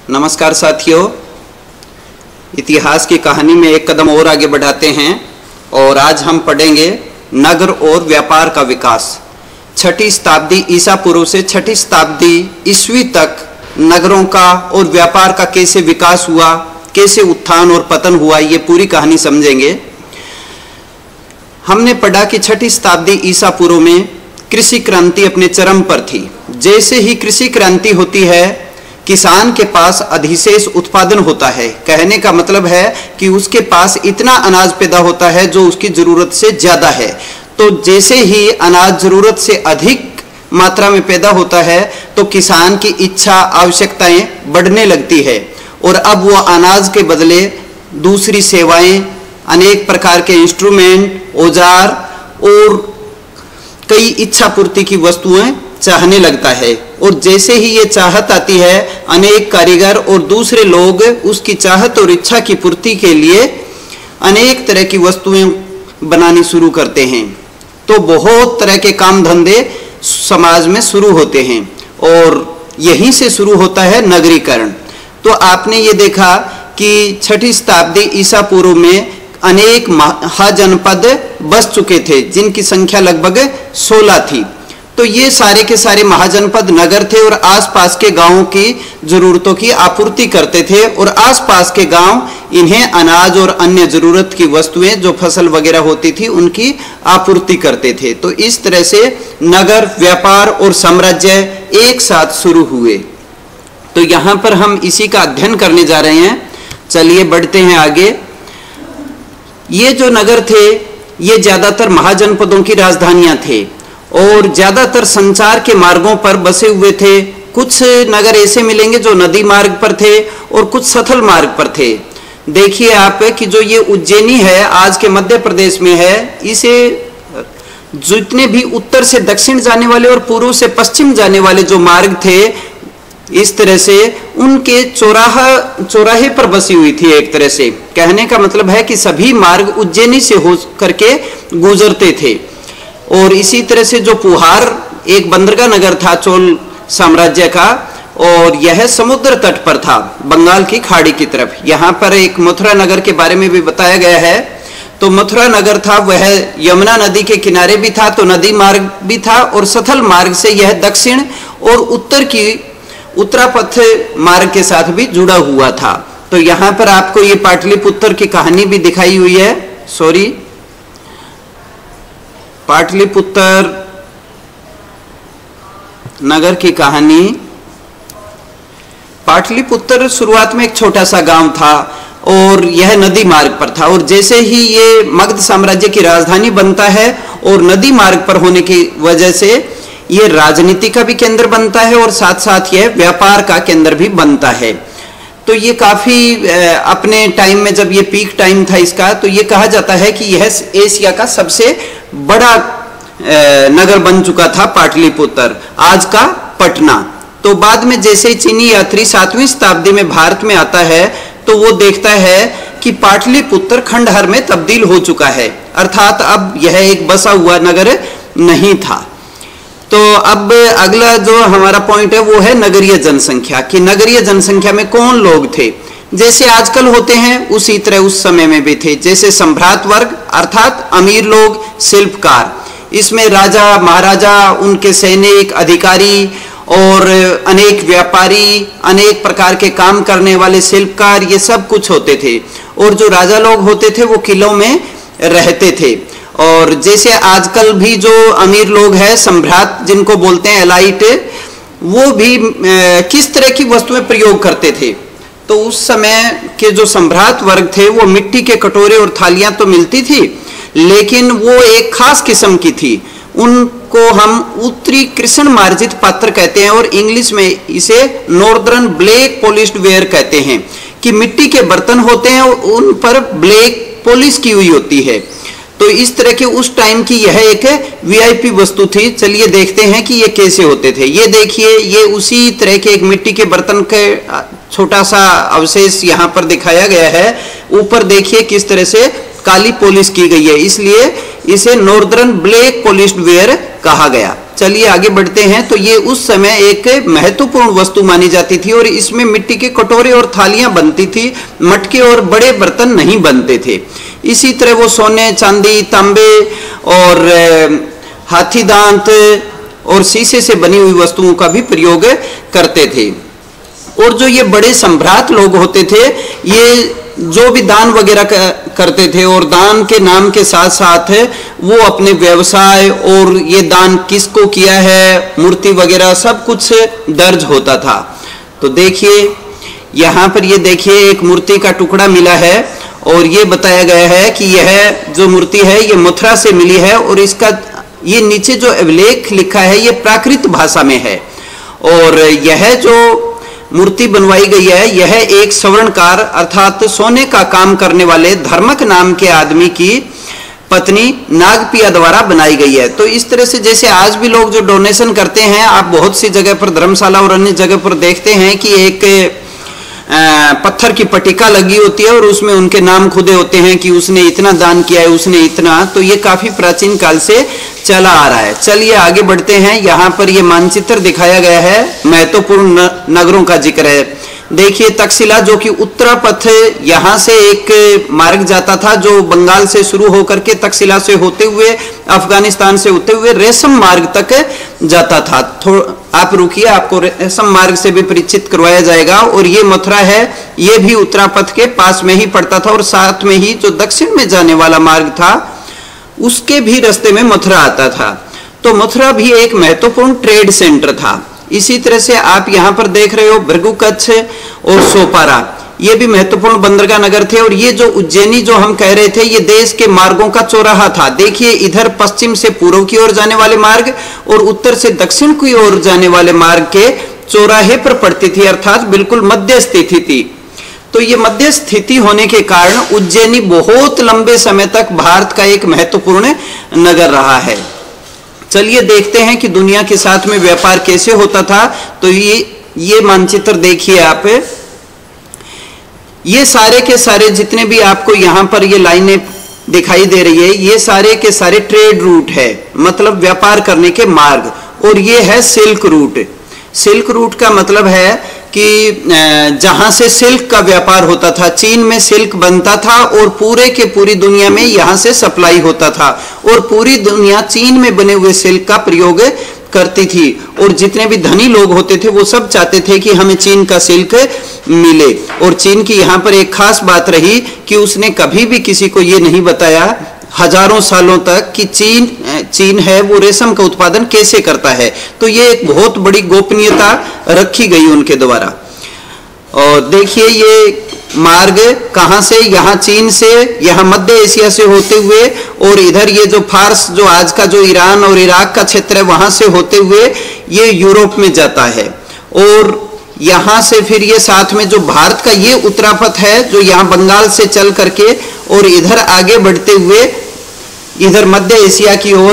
नमस्कार साथियों, इतिहास की कहानी में एक कदम और आगे बढ़ाते हैं और आज हम पढ़ेंगे नगर और व्यापार का विकास। 6ठी शताब्दी ईसा पूर्व से 6ठी शताब्दी ईस्वी तक नगरों का और व्यापार का कैसे विकास हुआ, कैसे उत्थान और पतन हुआ, ये पूरी कहानी समझेंगे। हमने पढ़ा कि 6ठी शताब्दी ईसा पूर्व में कृषि क्रांति अपने चरम पर थी। जैसे ही कृषि क्रांति होती है, किसान के पास अधिशेष उत्पादन होता है। कहने का मतलब है कि उसके पास इतना अनाज पैदा होता है जो उसकी जरूरत से ज्यादा है। तो जैसे ही अनाज जरूरत से अधिक मात्रा में पैदा होता है तो किसान की इच्छा, आवश्यकताएं बढ़ने लगती है और अब वो अनाज के बदले दूसरी सेवाएं, अनेक प्रकार के इंस्ट्रूमेंट, औजार और कई इच्छा पूर्ति की वस्तुएं चाहने लगता है। और जैसे ही ये चाहत आती है, अनेक कारीगर और दूसरे लोग उसकी चाहत और इच्छा की पूर्ति के लिए अनेक तरह की वस्तुएं बनानी शुरू करते हैं। तो बहुत तरह के काम धंधे समाज में शुरू होते हैं और यहीं से शुरू होता है नगरीकरण। तो आपने ये देखा कि 6ठी शताब्दी ईसा पूर्व में अनेक महाजनपद बस चुके थे, जिनकी संख्या लगभग 16 थी। तो ये सारे के सारे महाजनपद नगर थे और आसपास के गांवों की जरूरतों की आपूर्ति करते थे और आसपास के गांव इन्हें अनाज और अन्य जरूरत की वस्तुएं, जो फसल वगैरह होती थी, उनकी आपूर्ति करते थे। तो इस तरह से नगर, व्यापार और साम्राज्य एक साथ शुरू हुए। तो यहां पर हम इसी का अध्ययन करने जा रहे हैं। चलिए बढ़ते हैं आगे। ये जो नगर थे, ये ज्यादातर महाजनपदों की राजधानियां थे और ज्यादातर संचार के मार्गों पर बसे हुए थे। कुछ नगर ऐसे मिलेंगे जो नदी मार्ग पर थे और कुछ सथल मार्ग पर थे। देखिए आप कि जो ये उज्जैनी है, आज के मध्य प्रदेश में है, इसे जितने भी उत्तर से दक्षिण जाने वाले और पूर्व से पश्चिम जाने वाले जो मार्ग थे, इस तरह से उनके चौराहे पर बसी हुई थी। एक तरह से कहने का मतलब है कि सभी मार्ग उज्जैनी से हो करके गुजरते थे। और इसी तरह से जो पुहार एक बंदरगाह नगर था चोल साम्राज्य का, और यह समुद्र तट पर था, बंगाल की खाड़ी की तरफ। यहाँ पर एक मथुरा नगर के बारे में भी बताया गया है। तो मथुरा नगर था, वह यमुना नदी के किनारे भी था, तो नदी मार्ग भी था और सथल मार्ग से यह दक्षिण और उत्तर की उत्तरापथ मार्ग के साथ भी जुड़ा हुआ था। तो यहाँ पर आपको ये पाटलिपुत्र की कहानी भी दिखाई हुई है। पाटलिपुत्र नगर की कहानी। पाटलिपुत्र शुरुआत में एक छोटा सा गांव था और यह नदी मार्ग पर था। और जैसे ही ये मगध साम्राज्य की राजधानी बनता है और नदी मार्ग पर होने की वजह से ये राजनीति का भी केंद्र बनता है और साथ साथ यह व्यापार का केंद्र भी बनता है। तो ये काफी अपने टाइम में, जब ये पीक टाइम था इसका, तो ये कहा जाता है कि यह एशिया का सबसे बड़ा नगर बन चुका था पाटलिपुत्र, आज का पटना। तो बाद में जैसे चीनी यात्री 7वीं शताब्दी में भारत में आता है तो वो देखता है कि पाटलिपुत्र खंडहर में तब्दील हो चुका है, अर्थात अब यह एक बसा हुआ नगर नहीं था। तो अब अगला जो हमारा पॉइंट है वो है नगरीय जनसंख्या, कि नगरीय जनसंख्या में कौन लोग थे। जैसे आजकल होते हैं उसी तरह उस समय में भी थे। जैसे सम्भ्रात वर्ग अर्थात अमीर लोग, शिल्पकार, इसमें राजा महाराजा, उनके सैनिक, अधिकारी और अनेक व्यापारी, अनेक प्रकार के काम करने वाले शिल्पकार, ये सब कुछ होते थे। और जो राजा लोग होते थे वो किलों में रहते थे। और जैसे आजकल भी जो अमीर लोग हैं, सम्भ्रात जिनको बोलते हैं, एलाइट, वो भी किस तरह की वस्तुएं प्रयोग करते थे। तो उस समय के जो सम्भ्रात वर्ग थे वो मिट्टी के कटोरे और थालियां तो मिलती थी, लेकिन वो एक खास किस्म की थी। उनको हम उत्तरी कृष्ण मार्जित पात्र कहते हैं और इंग्लिश में इसे नॉर्दर्न ब्लैक पॉलिश्ड वेयर कहते हैं, कि मिट्टी के बर्तन होते हैं और उन पर ब्लैक पॉलिश की हुई होती है। तो इस तरह के उस टाइम की यह एक वीआईपी वस्तु थी। चलिए देखते हैं कि ये कैसे होते थे। ये देखिए, ये उसी तरह के एक मिट्टी के बर्तन के छोटा सा अवशेष यहाँ पर दिखाया गया है। ऊपर देखिए किस तरह से काली पॉलिश की गई है, इसलिए इसे नॉर्दर्न ब्लैक पॉलिश्ड वेयर कहा गया। चलिए आगे बढ़ते हैं। तो ये उस समय एक महत्वपूर्ण वस्तु मानी जाती थी और इसमें मिट्टी के कटोरे और थालियां बनती थी, मटके और बड़े बर्तन नहीं बनते थे। इसी तरह वो सोने, चांदी, तांबे और हाथी दांत और शीशे से बनी हुई वस्तुओं का भी प्रयोग करते थे। और जो ये बड़े सम्राट लोग होते थे, ये जो भी दान वगैरह करते थे और दान के नाम के साथ साथ वो अपने व्यवसाय और ये दान किसको किया है, मूर्ति वगैरह सब कुछ दर्ज होता था। तो देखिए यहाँ पर ये देखिए एक मूर्ति का टुकड़ा मिला है और ये बताया गया है कि यह जो मूर्ति है ये मथुरा से मिली है और इसका ये नीचे जो अभिलेख लिखा है ये प्राकृत भाषा में है। और यह जो मूर्ति बनवाई गई है यह एक स्वर्णकार अर्थात सोने का काम करने वाले धर्मक नाम के आदमी की पत्नी नागपिया द्वारा बनाई गई है। तो इस तरह से जैसे आज भी लोग जो डोनेशन करते हैं, आप बहुत सी जगह पर धर्मशाला और अन्य जगह पर देखते हैं कि एक पत्थर की पट्टिका लगी होती है और उसमें उनके नाम खुदे होते हैं कि उसने इतना दान किया है, उसने इतना। तो ये काफी प्राचीन काल से चला आ रहा है। चलिए आगे बढ़ते हैं। यहाँ पर ये मानचित्र दिखाया गया है, महत्वपूर्ण नगरों का जिक्र है। देखिए तक्षशिला जो कि उत्तरापथ, यहाँ से एक मार्ग जाता था जो बंगाल से शुरू होकर के तक्षशिला से होते हुए अफगानिस्तान से होते हुए रेशम मार्ग तक जाता था। आप रुकिए, आपको रेशम मार्ग से भी परिचित करवाया जाएगा। और ये मथुरा है, ये भी उत्तरापथ के पास में ही पड़ता था और साथ में ही जो दक्षिण में जाने वाला मार्ग था उसके भी रास्ते में मथुरा आता था। तो मथुरा भी एक महत्वपूर्ण ट्रेड सेंटर था। इसी तरह से आप यहाँ पर देख रहे हो भृगु कच्छ और सोपारा, ये भी महत्वपूर्ण बंदरगाह नगर थे। और ये जो उज्जैनी जो हम कह रहे थे, ये देश के मार्गों का चौराहा था। देखिए इधर पश्चिम से पूर्व की ओर जाने वाले मार्ग और उत्तर से दक्षिण की ओर जाने वाले मार्ग के चौराहे पर पड़ती थी, अर्थात बिल्कुल मध्य स्थिति थी। तो ये मध्य स्थिति होने के कारण उज्जैनी बहुत लंबे समय तक भारत का एक महत्वपूर्ण नगर रहा है। चलिए देखते हैं कि दुनिया के साथ में व्यापार कैसे होता था। तो ये मानचित्र देखिए आप, ये सारे के सारे जितने भी आपको यहाँ पर ये लाइनें दिखाई दे रही है, ये सारे के सारे ट्रेड रूट है, मतलब व्यापार करने के मार्ग। और ये है सिल्क रूट। सिल्क रूट का मतलब है कि जहां से सिल्क का व्यापार होता था, चीन में सिल्क बनता था और पूरे के पूरी दुनिया में यहां से सप्लाई होता था और पूरी दुनिया चीन में बने हुए सिल्क का प्रयोग करती थी। और जितने भी धनी लोग होते थे वो सब चाहते थे कि हमें चीन का सिल्क मिले। और चीन की यहाँ पर एक खास बात रही कि उसने कभी भी किसी को ये नहीं बताया हजारों सालों तक कि चीन है वो रेशम का उत्पादन कैसे करता है। तो ये एक बहुत बड़ी गोपनीयता रखी गई उनके द्वारा। और देखिए ये मार्ग कहां से, यहाँ चीन से, यहाँ मध्य एशिया से होते हुए और इधर ये जो फारस, जो आज का जो ईरान और इराक का क्षेत्र है, वहां से होते हुए ये यूरोप में जाता है। और यहाँ से फिर ये साथ में जो भारत का ये उत्तरापथ है जो यहाँ बंगाल से चल करके और इधर आगे बढ़ते हुए इधर मध्य एशिया की ओर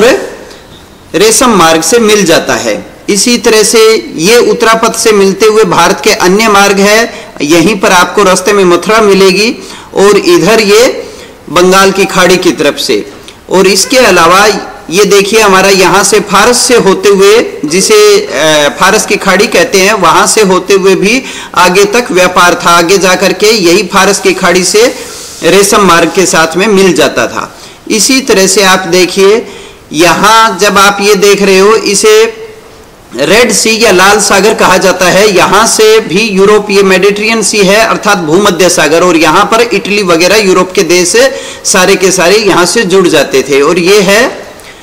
रेशम मार्ग से मिल जाता है। इसी तरह से ये उत्तरापथ से मिलते हुए भारत के अन्य मार्ग है। यहीं पर आपको रास्ते में मथुरा मिलेगी और इधर ये बंगाल की खाड़ी की तरफ से। और इसके अलावा ये देखिए हमारा यहाँ से फारस से होते हुए, जिसे फारस की खाड़ी कहते हैं, वहां से होते हुए भी आगे तक व्यापार था। आगे जाकर के यही फारस की खाड़ी से रेशम मार्ग के साथ में मिल जाता था। इसी तरह से आप देखिए यहाँ जब आप ये देख रहे हो, इसे रेड सी या लाल सागर कहा जाता है। यहाँ से भी यूरोप, ये मेडिटेरियन सी है अर्थात भूमध्य सागर, और यहाँ पर इटली वगैरह यूरोप के देश सारे के सारे यहाँ से जुड़ जाते थे। और ये है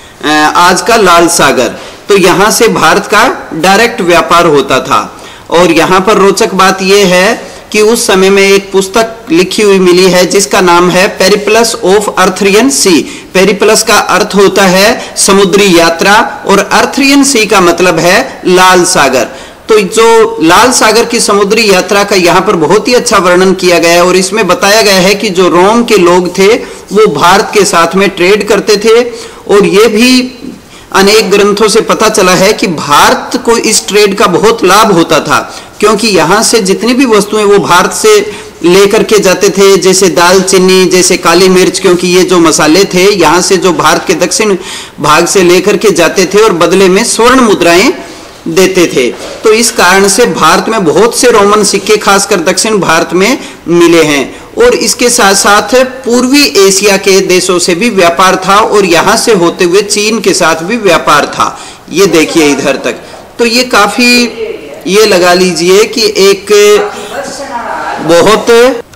आज का लाल सागर। तो यहाँ से भारत का डायरेक्ट व्यापार होता था। और यहाँ पर रोचक बात यह है कि उस समय में एक पुस्तक लिखी हुई मिली है जिसका नाम है Periplus of Erythraean sea. Periplus का अर्थ होता है समुद्री यात्रा और अर्थरियन सी का मतलब है लाल सागर। तो जो लाल सागर की समुद्री यात्रा का यहाँ पर बहुत ही अच्छा वर्णन किया गया है। और इसमें बताया गया है कि जो रोम के लोग थे वो भारत के साथ में ट्रेड करते थे। और ये भी अनेक ग्रंथों से पता चला है कि भारत को इस ट्रेड का बहुत लाभ होता था, क्योंकि यहाँ से जितनी भी वस्तुएं वो भारत से लेकर के जाते थे, जैसे दालचीनी, जैसे काली मिर्च, क्योंकि ये जो मसाले थे यहाँ से जो भारत के दक्षिण भाग से लेकर के जाते थे और बदले में स्वर्ण मुद्राएं देते थे। तो इस कारण से भारत में बहुत से रोमन सिक्के खासकर दक्षिण भारत में मिले हैं। और इसके साथ साथ पूर्वी एशिया के देशों से भी व्यापार था और यहाँ से होते हुए चीन के साथ भी व्यापार था। ये देखिए इधर तक, तो ये काफी, ये लगा लीजिए कि एक बहुत,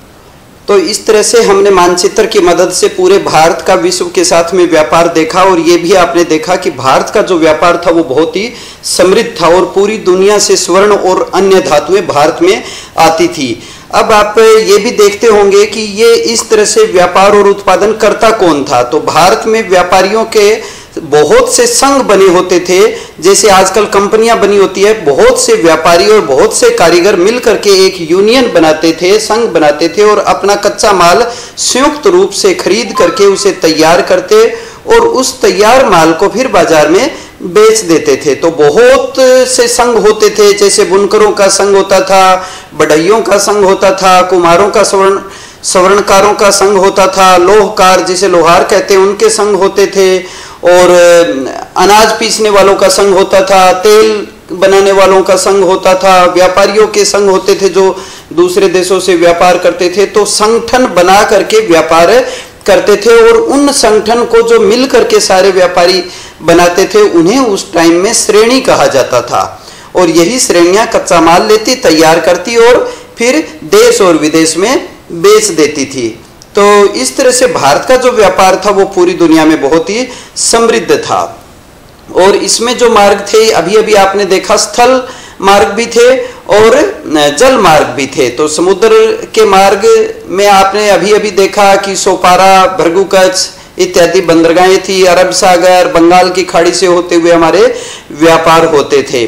तो इस तरह से हमने मानचित्र की मदद से पूरे भारत का विश्व के साथ में व्यापार देखा। और ये भी आपने देखा कि भारत का जो व्यापार था वो बहुत ही समृद्ध था और पूरी दुनिया से स्वर्ण और अन्य धातुएं भारत में आती थी। अब आप ये भी देखते होंगे कि ये इस तरह से व्यापार और उत्पादन करता कौन था। तो भारत में व्यापारियों के बहुत से संघ बने होते थे, जैसे आजकल कंपनियां बनी होती है। बहुत से व्यापारी और बहुत से कारीगर मिलकर के एक यूनियन बनाते थे, संघ बनाते थे और अपना कच्चा माल संयुक्त रूप से खरीद करके उसे तैयार करते और उस तैयार माल को फिर बाजार में बेच देते थे। तो बहुत से संघ होते थे, जैसे बुनकरों का संघ होता था, बढ़इयों का संघ होता था, कुम्हारों का स्वर्णकारों का संघ होता था, लोहकार जिसे लोहार कहते हैं उनके संघ होते थे, और अनाज पीसने वालों का संघ होता था, तेल बनाने वालों का संघ होता था, व्यापारियों के संघ होते थे जो दूसरे देशों से व्यापार करते थे। तो संगठन बना करके व्यापार करते थे और उन संगठन को जो मिल करके सारे व्यापारी बनाते थे उन्हें उस टाइम में श्रेणी कहा जाता था। और यही श्रेणियां कच्चा माल लेती, तैयार करती और फिर देश और विदेश में बेच देती थी। तो इस तरह से भारत का जो व्यापार था वो पूरी दुनिया में बहुत ही समृद्ध था। और इसमें जो मार्ग थे, अभी अभी आपने देखा, स्थल मार्ग भी थे और जल मार्ग भी थे। तो समुद्र के मार्ग में आपने अभी अभी देखा कि सोपारा, भृगुकच्छ इत्यादि बंदरगाहें थी। अरब सागर, बंगाल की खाड़ी से होते हुए हमारे व्यापार होते थे।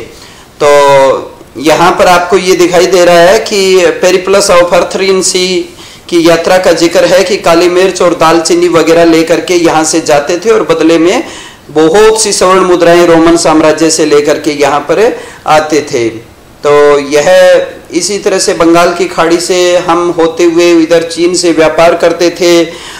तो यहाँ पर आपको ये दिखाई दे रहा है कि पेरिप्लस ऑफ अर्थरीन सी की यात्रा का जिक्र है कि काली मिर्च और दालचीनी वगैरह लेकर के यहाँ से जाते थे और बदले में बहुत सी स्वर्ण मुद्राएं रोमन साम्राज्य से लेकर के यहाँ पर आते थे। तो यह इसी तरह से बंगाल की खाड़ी से हम होते हुए इधर चीन से व्यापार करते थे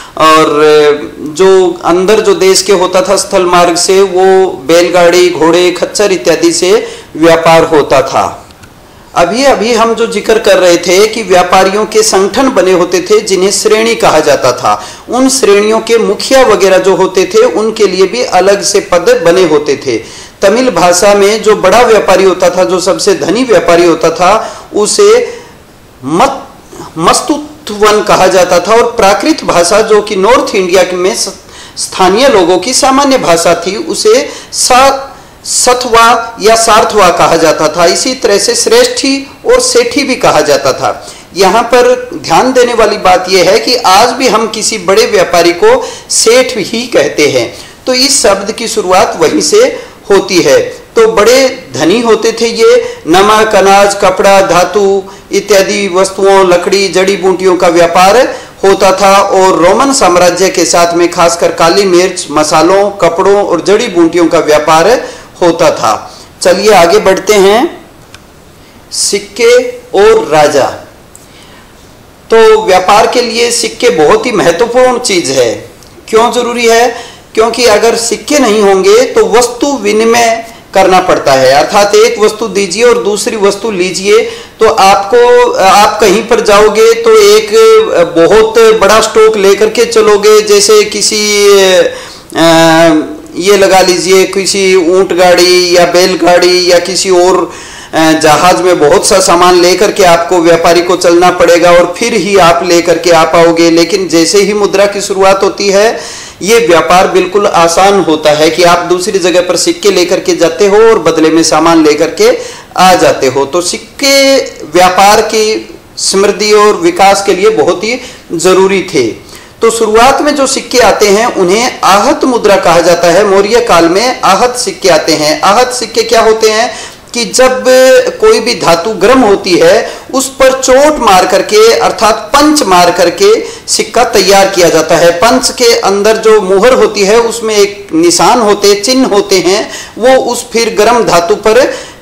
और जो अंदर जो देश के होता था स्थल मार्ग से, वो बैलगाड़ी, घोड़े, खच्चर इत्यादि से व्यापार होता था। अभी अभी हम जो जिक्र कर रहे थे कि व्यापारियों के संगठन बने होते थे जिन्हें श्रेणी कहा जाता था। उन श्रेणियों के मुखिया वगैरह जो होते थे उनके लिए भी अलग से पद बने होते थे। तमिल भाषा में जो बड़ा व्यापारी होता था, जो सबसे धनी व्यापारी होता था, उसे मस्तुत्वन कहा जाता था। और प्राकृत भाषा जो कि नॉर्थ इंडिया में स्थानीय लोगों की सामान्य भाषा थी, उसे सतवा या सार्थवा कहा जाता था। इसी तरह से श्रेष्ठी और सेठी भी कहा जाता था। यहाँ पर ध्यान देने वाली बात यह है कि आज भी हम किसी बड़े व्यापारी को सेठ ही कहते हैं। तो इस शब्द की शुरुआत वहीं से होती है। तो बड़े धनी होते थे ये। नमक, अनाज, कपड़ा, धातु इत्यादि वस्तुओं, लकड़ी, जड़ी बूटियों का व्यापार होता था। और रोमन साम्राज्य के साथ में खासकर काली मिर्च, मसालों, कपड़ों और जड़ी बूटियों का व्यापार होता था। चलिए आगे बढ़ते हैं। सिक्के और राजा। तो व्यापार के लिए सिक्के बहुत ही महत्वपूर्ण चीज है। क्यों जरूरी है? क्योंकि अगर सिक्के नहीं होंगे तो वस्तु विनिमय करना पड़ता है, अर्थात एक वस्तु दीजिए और दूसरी वस्तु लीजिए। तो आप कहीं पर जाओगे तो एक बहुत बड़ा स्टॉक लेकर के चलोगे, जैसे किसी ये लगा लीजिए किसी ऊंट गाड़ी या बैलगाड़ी या किसी और जहाज में बहुत सा सामान लेकर के आपको व्यापारी को चलना पड़ेगा और फिर ही आप लेकर के आ पाओगे। लेकिन जैसे ही मुद्रा की शुरुआत होती है, ये व्यापार बिल्कुल आसान होता है कि आप दूसरी जगह पर सिक्के लेकर के जाते हो और बदले में सामान लेकर के आ जाते हो। तो सिक्के व्यापार की समृद्धि और विकास के लिए बहुत ही जरूरी थे। तो शुरुआत में जो सिक्के आते हैं उन्हें आहत मुद्रा कहा जाता है। मौर्य काल में आहत सिक्के आते हैं। आहत सिक्के क्या होते हैं कि जब कोई भी धातु गर्म होती है उस पर चोट मार करके, अर्थात पंच मार करके सिक्का तैयार किया जाता है। पंच के अंदर जो मुहर होती है उसमें एक निशान होते, चिन्ह होते हैं, वो उस फिर गर्म धातु पर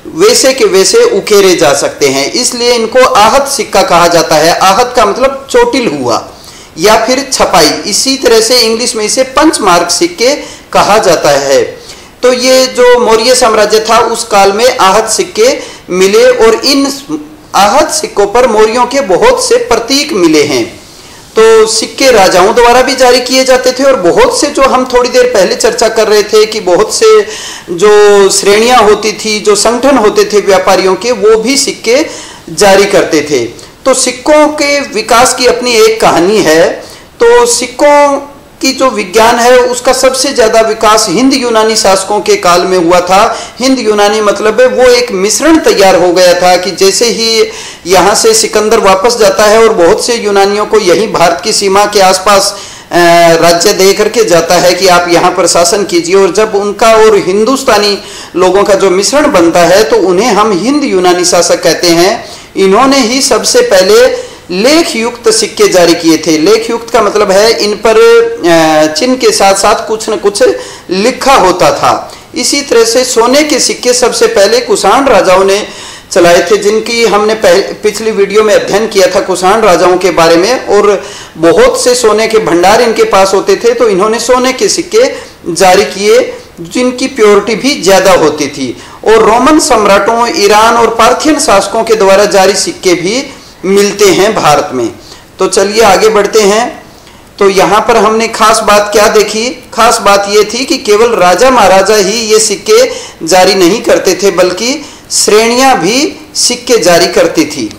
वैसे के वैसे उकेरे जा सकते हैं, इसलिए इनको आहत सिक्का कहा जाता है। आहत का मतलब चोटिल हुआ या फिर छपाई, इसी तरह से इंग्लिश में इसे पंचमार्क सिक्के कहा जाता है। तो ये जो मौर्य साम्राज्य था उस काल में आहत सिक्के मिले और इन आहत सिक्कों पर मौर्यों के बहुत से प्रतीक मिले हैं। तो सिक्के राजाओं द्वारा भी जारी किए जाते थे और बहुत से, जो हम थोड़ी देर पहले चर्चा कर रहे थे कि बहुत से जो श्रेणियां होती थी, जो संगठन होते थे व्यापारियों के, वो भी सिक्के जारी करते थे। तो सिक्कों के विकास की अपनी एक कहानी है। तो सिक्कों की जो विज्ञान है उसका सबसे ज्यादा विकास हिंद यूनानी शासकों के काल में हुआ था। हिंद यूनानी मतलब है वो एक मिश्रण तैयार हो गया था कि जैसे ही यहाँ से सिकंदर वापस जाता है और बहुत से यूनानियों को यही भारत की सीमा के आसपास राज्य दे करके जाता है कि आप यहाँ पर शासन कीजिए, और जब उनका और हिंदुस्तानी लोगों का जो मिश्रण बनता है तो उन्हें हम हिंद यूनानी शासक कहते हैं। इन्होंने ही सबसे पहले लेख युक्त सिक्के जारी किए थे। लेख युक्त का मतलब है इन पर चिन्ह के साथ साथ कुछ न कुछ लिखा होता था। इसी तरह से सोने के सिक्के सबसे पहले कुषाण राजाओं ने चलाए थे, जिनकी हमने पिछली वीडियो में अध्ययन किया था कुषाण राजाओं के बारे में, और बहुत से सोने के भंडार इनके पास होते थे। तो इन्होंने सोने के सिक्के जारी किए जिनकी प्योरिटी भी ज्यादा होती थी। और रोमन सम्राटों, ईरान और पार्थियन शासकों के द्वारा जारी सिक्के भी मिलते हैं भारत में। तो चलिए आगे बढ़ते हैं। तो यहाँ पर हमने खास बात क्या देखी? खास बात ये थी कि केवल राजा महाराजा ही ये सिक्के जारी नहीं करते थे, बल्कि श्रेणियां भी सिक्के जारी करती थी।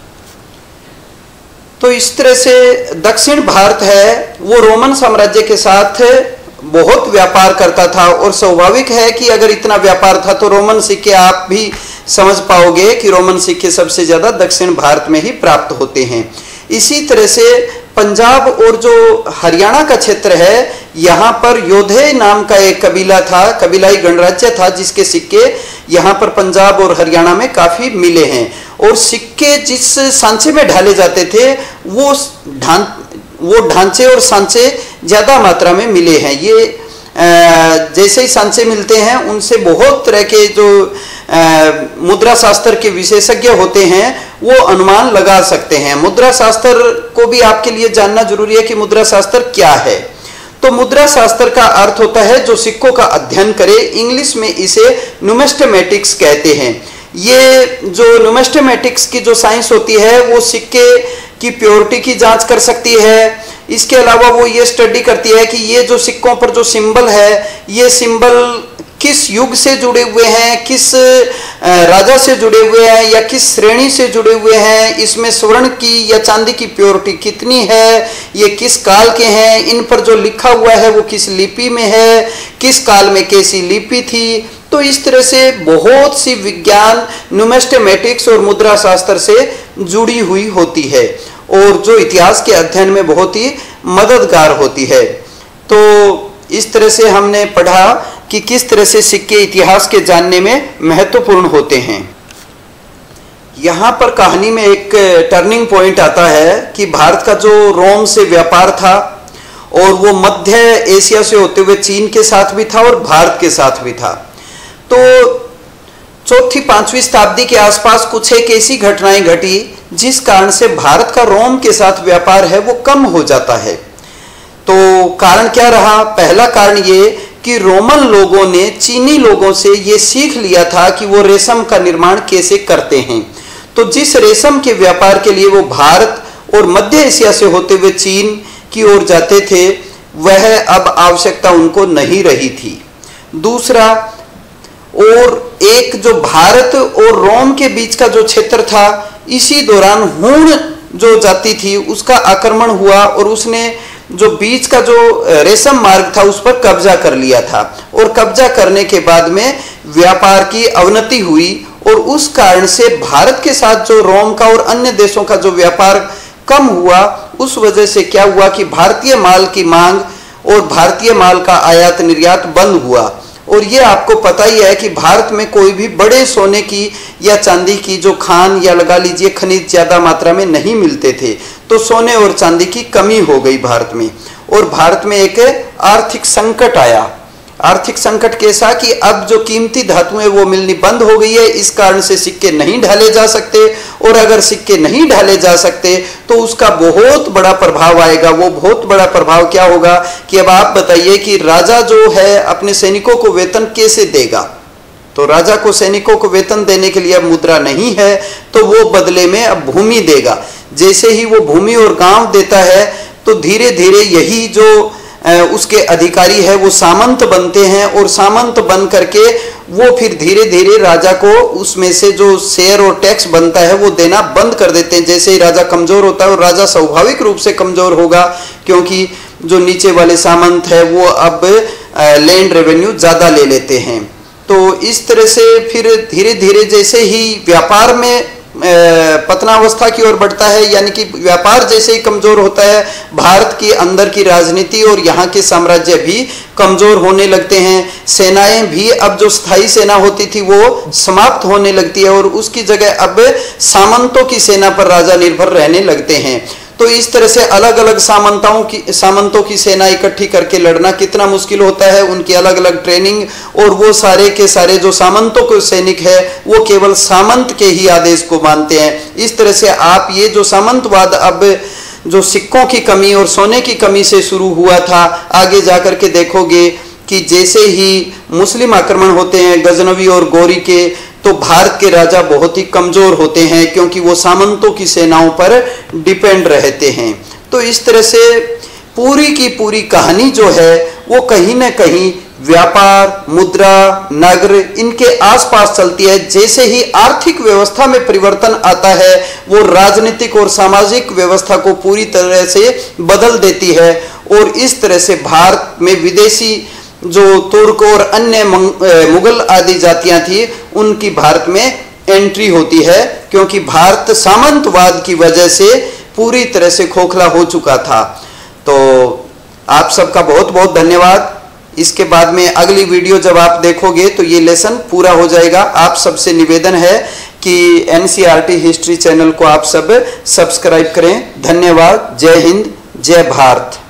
तो इस तरह से दक्षिण भारत है वो रोमन साम्राज्य के साथ बहुत व्यापार करता था, और स्वाभाविक है कि अगर इतना व्यापार था तो रोमन सिक्के, आप भी समझ पाओगे कि रोमन सिक्के सबसे ज्यादा दक्षिण भारत में ही प्राप्त होते हैं। इसी तरह से पंजाब और जो हरियाणा का क्षेत्र है, यहाँ पर योधे नाम का एक कबीला था, कबीलाई गणराज्य था, जिसके सिक्के यहाँ पर पंजाब और हरियाणा में काफी मिले हैं। और सिक्के जिस सांचे में ढाले जाते थे वो ढांचे और सांचे ज्यादा मात्रा में मिले हैं। ये जैसे ही सांचे मिलते हैं उनसे बहुत तरह के जो मुद्रा शास्त्र के विशेषज्ञ होते हैं वो अनुमान लगा सकते हैं। मुद्रा शास्त्र को भी आपके लिए जानना जरूरी है कि मुद्रा शास्त्र क्या है। तो मुद्रा शास्त्र का अर्थ होता है जो सिक्कों का अध्ययन करे। इंग्लिश में इसे न्यूमिस्मेटिक्स कहते हैं। ये जो न्यूमिस्मेटिक्स की जो साइंस होती है वो सिक्के की प्योरिटी की जांच कर सकती है। इसके अलावा वो ये स्टडी करती है कि ये जो सिक्कों पर जो सिंबल है, ये सिंबल किस युग से जुड़े हुए हैं, किस राजा से जुड़े हुए हैं या किस श्रेणी से जुड़े हुए हैं, इसमें स्वर्ण की या चांदी की प्योरिटी कितनी है, ये किस काल के हैं, इन पर जो लिखा हुआ है वो किस लिपि में है, किस काल में कैसी लिपि थी। तो इस तरह से बहुत सी विज्ञान न्यूमिस्मेटिक्स और मुद्रा शास्त्र से जुड़ी हुई होती है और जो इतिहास के अध्ययन में बहुत ही मददगार होती है। तो इस तरह से हमने पढ़ा कि किस तरह से सिक्के इतिहास के जानने में महत्वपूर्ण होते हैं। यहाँ पर कहानी में एक टर्निंग पॉइंट आता है कि भारत का जो रोम से व्यापार था और वो मध्य एशिया से होते हुए चीन के साथ भी था और भारत के साथ भी था। तो चौथी 5वीं शताब्दी के आसपास कुछ एक ऐसी घटनाएं घटी जिस कारण से भारत का रोम के साथ व्यापार है वो कम हो जाता है। तो कारण क्या रहा? पहला कारण ये कि रोमन लोगों ने चीनी लोगों से ये सीख लिया था कि वो रेशम का निर्माण कैसे करते हैं। तो जिस रेशम के व्यापार के लिए वो भारत और मध्य एशिया से होते हुए चीन की ओर जाते थे, वह अब आवश्यकता उनको नहीं रही थी। दूसरा, और एक जो भारत और रोम के बीच का जो क्षेत्र था, इसी दौरान हूण जो जाति थी उसका आक्रमण हुआ और उसने जो बीच का जो रेशम मार्ग था उस पर कब्जा कर लिया था, और कब्जा करने के बाद में व्यापार की अवनति हुई और उस कारण से भारत के साथ जो रोम का और अन्य देशों का जो व्यापार कम हुआ, उस वजह से क्या हुआ कि भारतीय माल की मांग और भारतीय माल का आयात निर्यात बंद हुआ। और ये आपको पता ही है कि भारत में कोई भी बड़े सोने की या चांदी की जो खान या लगा लीजिए खनिज ज्यादा मात्रा में नहीं मिलते थे, तो सोने और चांदी की कमी हो गई भारत में, और भारत में एक आर्थिक संकट आया। आर्थिक संकट कैसा कि अब जो कीमती धातुएं वो मिलनी बंद हो गई है, इस कारण से सिक्के नहीं ढाले जा सकते, और अगर सिक्के नहीं ढाले जा सकते तो उसका बहुत बड़ा प्रभाव आएगा। वो बहुत बड़ा प्रभाव क्या होगा कि अब आप बताइए कि राजा जो है अपने सैनिकों को वेतन कैसे देगा। तो राजा को सैनिकों को वेतन देने के लिए अब मुद्रा नहीं है, तो वो बदले में अब भूमि देगा। जैसे ही वो भूमि और गांव देता है तो धीरे धीरे यही जो उसके अधिकारी है वो सामंत बनते हैं, और सामंत बन करके वो फिर धीरे धीरे राजा को उसमें से जो शेयर और टैक्स बनता है वो देना बंद कर देते हैं। जैसे ही राजा कमजोर होता है, और राजा स्वाभाविक रूप से कमजोर होगा क्योंकि जो नीचे वाले सामंत है वो अब लैंड रेवेन्यू ज्यादा ले लेते हैं। तो इस तरह से फिर धीरे धीरे जैसे ही व्यापार में पतनावस्था की ओर बढ़ता है, यानी कि व्यापार जैसे ही कमजोर होता है, भारत के अंदर की राजनीति और यहाँ के साम्राज्य भी कमजोर होने लगते हैं। सेनाएं भी अब जो स्थायी सेना होती थी वो समाप्त होने लगती है, और उसकी जगह अब सामंतों की सेना पर राजा निर्भर रहने लगते हैं। तो इस तरह से अलग अलग सामंतों की सेना इकट्ठी करके लड़ना कितना मुश्किल होता है। उनकी अलग अलग ट्रेनिंग, और वो सारे के सारे जो सामंतों के सैनिक है वो केवल सामंत के ही आदेश को मानते हैं। इस तरह से आप ये जो सामंतवाद अब जो सिक्कों की कमी और सोने की कमी से शुरू हुआ था, आगे जाकर के देखोगे कि जैसे ही मुस्लिम आक्रमण होते हैं गजनवी और गौरी के, तो भारत के राजा बहुत ही कमजोर होते हैं क्योंकि वो सामंतों की सेनाओं पर डिपेंड रहते हैं। तो इस तरह से पूरी की पूरी कहानी जो है वो कहीं ना कहीं व्यापार, मुद्रा, नगर इनके आसपास चलती है। जैसे ही आर्थिक व्यवस्था में परिवर्तन आता है वो राजनीतिक और सामाजिक व्यवस्था को पूरी तरह से बदल देती है, और इस तरह से भारत में विदेशी जो तुर्क और अन्य मुगल आदि जातियां थी उनकी भारत में एंट्री होती है, क्योंकि भारत सामंतवाद की वजह से पूरी तरह से खोखला हो चुका था। तो आप सबका बहुत बहुत धन्यवाद। इसके बाद में अगली वीडियो जब आप देखोगे तो ये लेसन पूरा हो जाएगा। आप सबसे निवेदन है कि NCERT हिस्ट्री चैनल को आप सब सब्सक्राइब करें। धन्यवाद। जय हिंद, जय भारत।